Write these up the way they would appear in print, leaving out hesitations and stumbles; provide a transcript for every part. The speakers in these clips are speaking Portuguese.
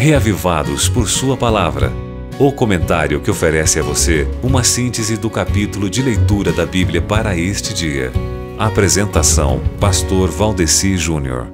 Reavivados por Sua Palavra. O comentário que oferece a você uma síntese do capítulo de leitura da Bíblia para este dia. Apresentação: Pastor Valdeci Júnior.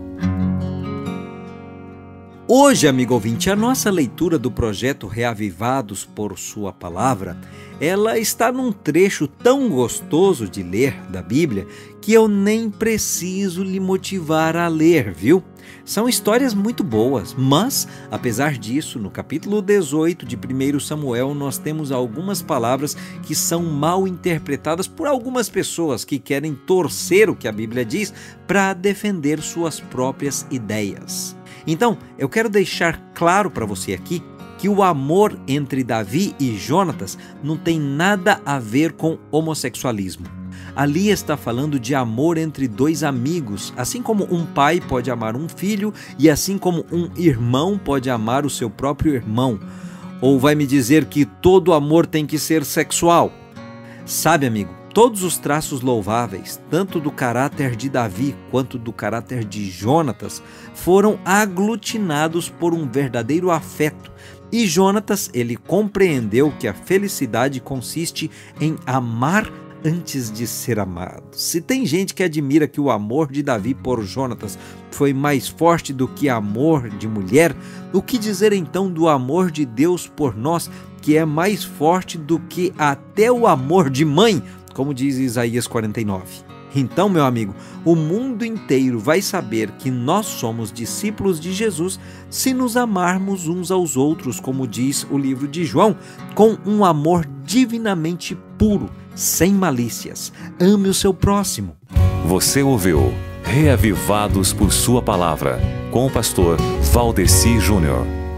Hoje, amigo ouvinte, a nossa leitura do projeto Reavivados por Sua Palavra, ela está num trecho tão gostoso de ler da Bíblia que eu nem preciso lhe motivar a ler, viu? São histórias muito boas, mas, apesar disso, no capítulo 18 de 1 Samuel, nós temos algumas palavras que são mal interpretadas por algumas pessoas que querem torcer o que a Bíblia diz para defender suas próprias ideias. Então, eu quero deixar claro para você aqui que o amor entre Davi e Jonatas não tem nada a ver com homossexualismo. Ali está falando de amor entre dois amigos, assim como um pai pode amar um filho e assim como um irmão pode amar o seu próprio irmão. Ou vai me dizer que todo amor tem que ser sexual? Sabe, amigo, todos os traços louváveis, tanto do caráter de Davi quanto do caráter de Jonatas, foram aglutinados por um verdadeiro afeto. E Jonatas, ele compreendeu que a felicidade consiste em amar antes de ser amado. Se tem gente que admira que o amor de Davi por Jonatas foi mais forte do que amor de mulher, o que dizer então do amor de Deus por nós, que é mais forte do que até o amor de mãe, como diz Isaías 49. Então, meu amigo, o mundo inteiro vai saber que nós somos discípulos de Jesus se nos amarmos uns aos outros, como diz o livro de João, com um amor divinamente puro, sem malícias. Ame o seu próximo. Você ouviu Reavivados por Sua Palavra, com o pastor Valdeci Júnior.